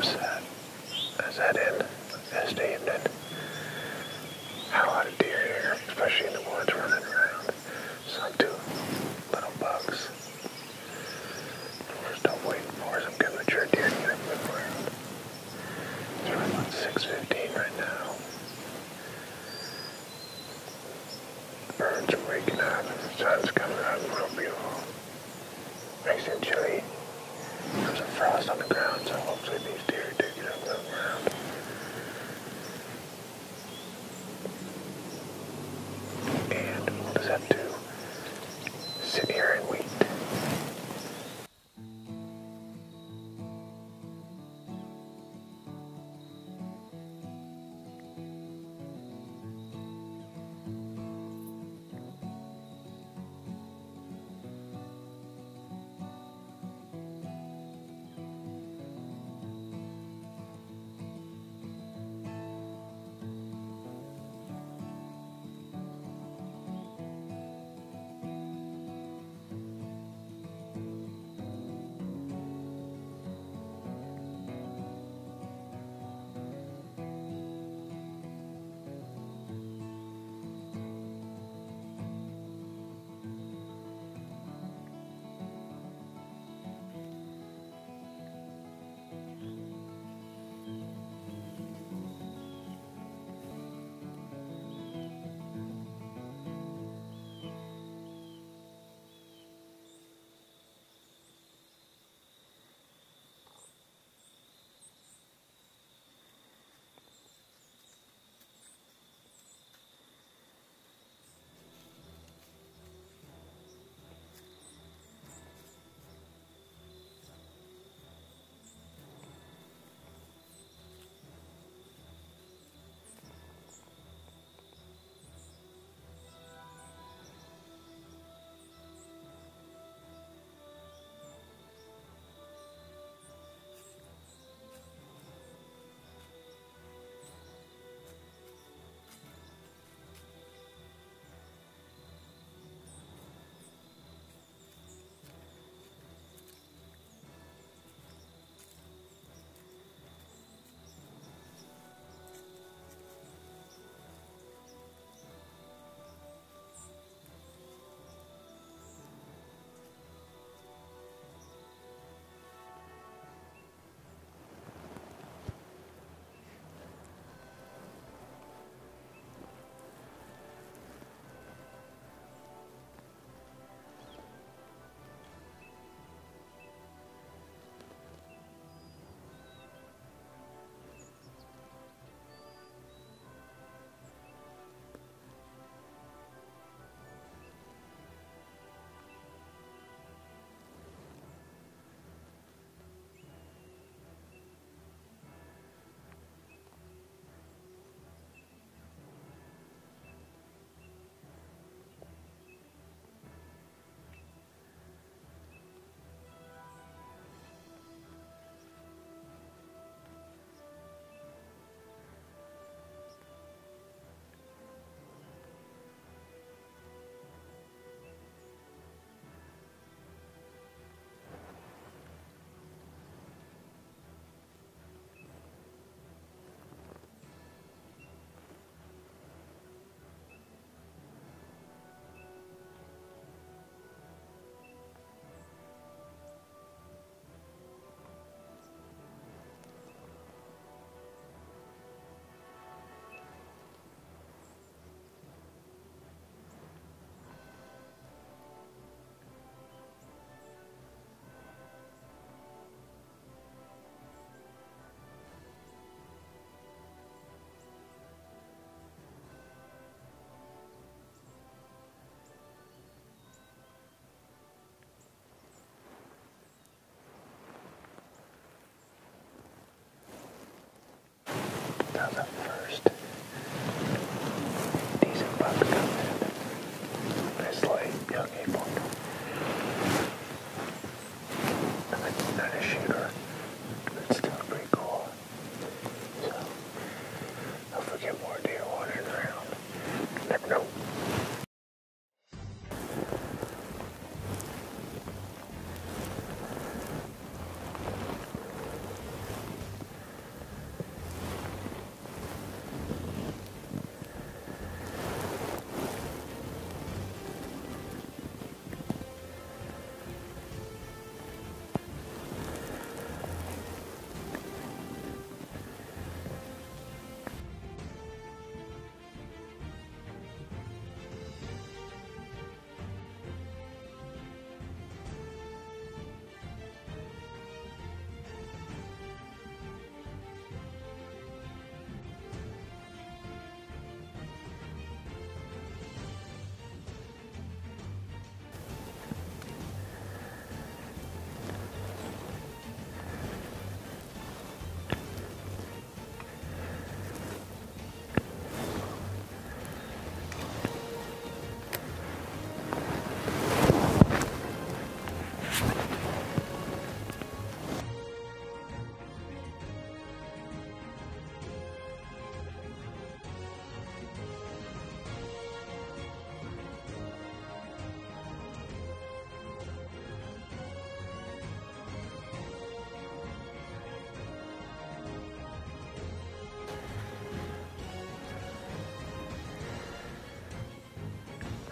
upset as that in this evening. Had a lot of deer here, especially in the woods running around. Some two little bugs. We're still waiting for some good mature deer to get up and around. It's around about 6:15 right now. The birds are waking up and the sun's coming out and real beautiful. Nice and chilly. There's some frost on the ground, so hopefully these deer do get up and around. And we'll just have to sit here and wait.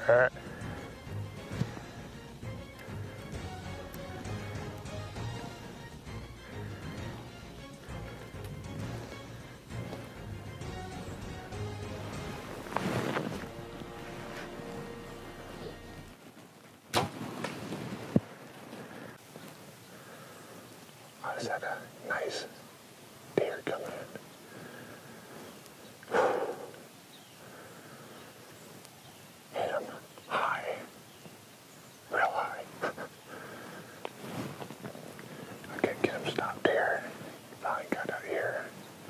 Alright. I just had a nice deer coming in. Hit him high, real high. I can't get him stopped here. Finally got out here.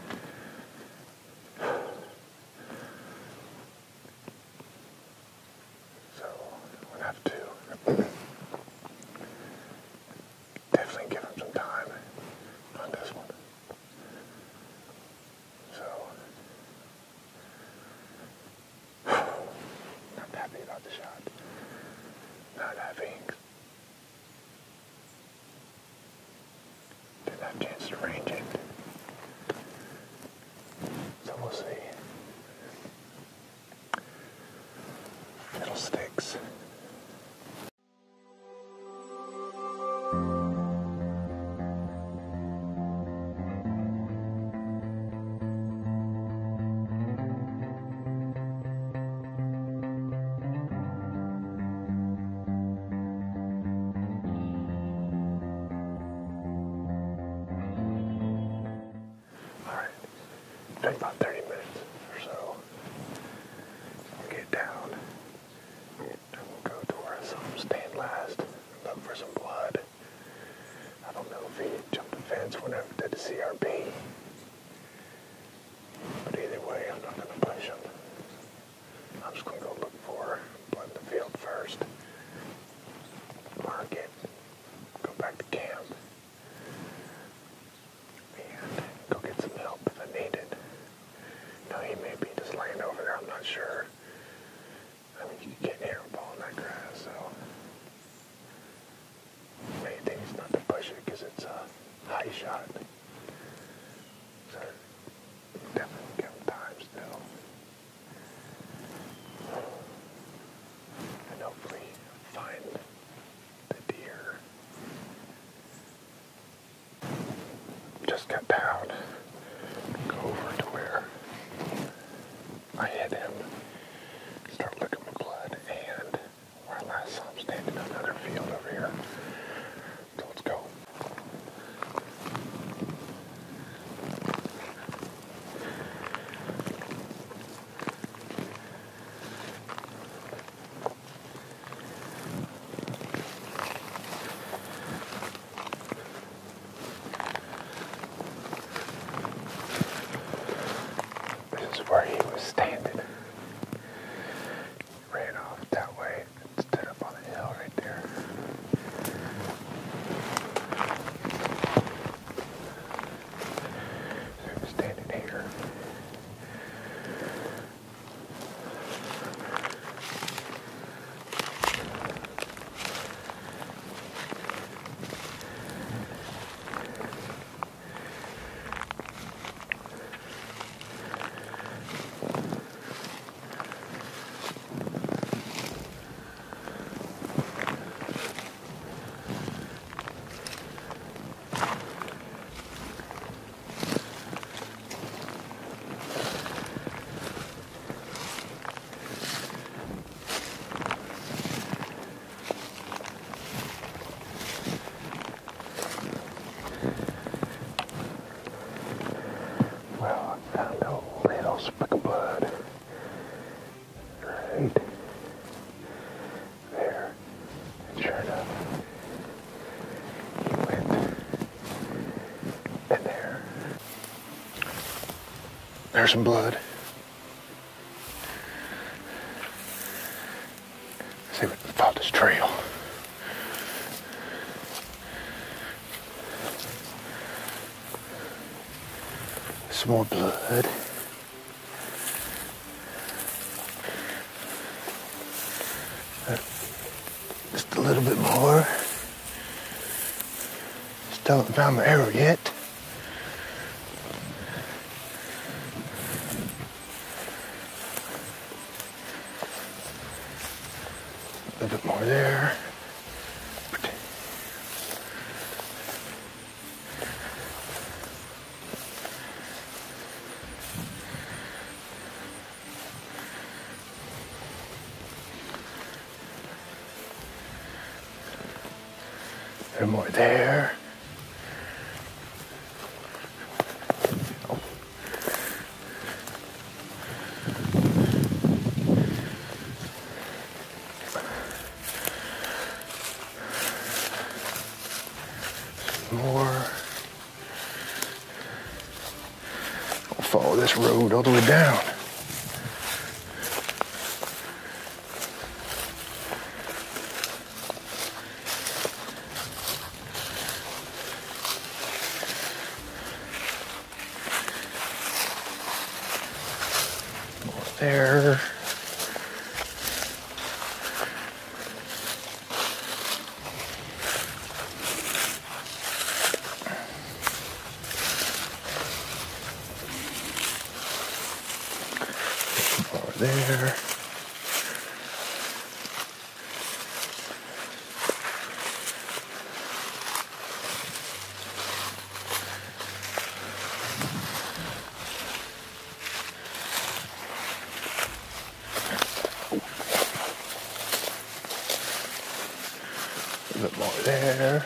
So I'm gonna have to definitely give him some time on this one. So, not happy about the shot. Not happy. Didn't have a chance to range it. So we'll see. Fiddlesticks. Take about 30 minutes or so. We'll get down and we'll go to where I saw him stand last and look for some blood. I don't know if he jumped the fence whenever did the CRB. But either way, I'm not going to push him. I'm just going to go look for blood in the field first. Mark it. Go back to camp. And go get some help if I need it. No, he may be just laying over there, I'm not sure. I mean, you can't hear him fall in that grass, so. Main thing is not to push it because it's a high shot. So, definitely give him time still. And hopefully find the deer. Just got down. Go over to where I hit him, start looking for blood, and where I last saw him standing on another field over here. So let's go. This is where he was standing. Ran off that way and stood up on the hill right there. So he was standing here. Well, I found a little speck of blood right there. And sure enough, he went in there. There's some blood. Let's see if we can follow this trail. Some more blood. Just a little bit more. Still haven't found my arrow yet. One more there. Oh. More. I'll follow this road all the way down. There. Over there. A bit more there.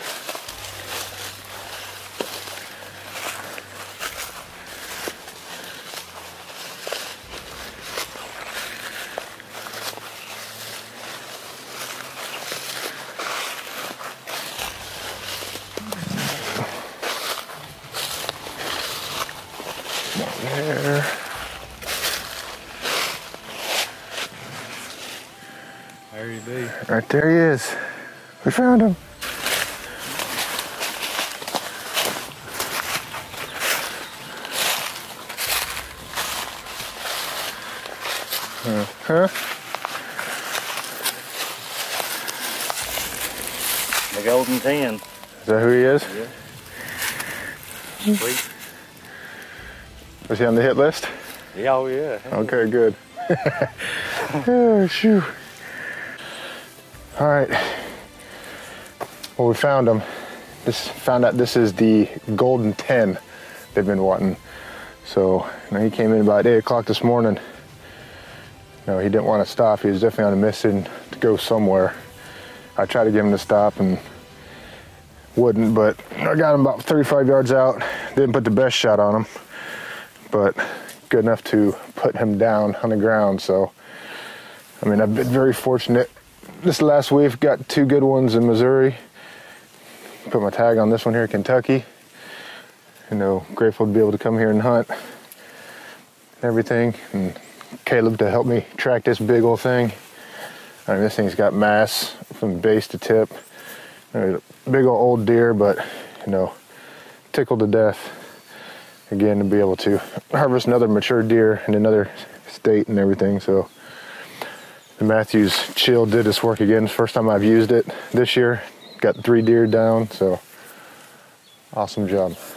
More there. There he be. Right there he is. We found him. Huh? The golden 10. Is that who he is? Yeah. Sweet. Was he on the hit list? Yeah, oh yeah. Okay, good. Oh, shoo. All right. Well, we found him. Found out this is the golden 10 they've been wanting. So, he came in about 8 o'clock this morning. He didn't want to stop. He was definitely on a mission to go somewhere. I tried to get him to stop and wouldn't, but I got him about 35 yards out. Didn't put the best shot on him, but good enough to put him down on the ground. So, I've been very fortunate. This last week, got 2 good ones in Missouri. Put my tag on this one here in Kentucky. Grateful to be able to come here and hunt and everything. And Caleb to help me track this big old thing. This thing's got mass from base to tip. Big old deer, but tickled to death. Again, to be able to harvest another mature deer in another state and everything. So the Matthews chill did this work again. First time I've used it this year. Got 3 deer down, so awesome job.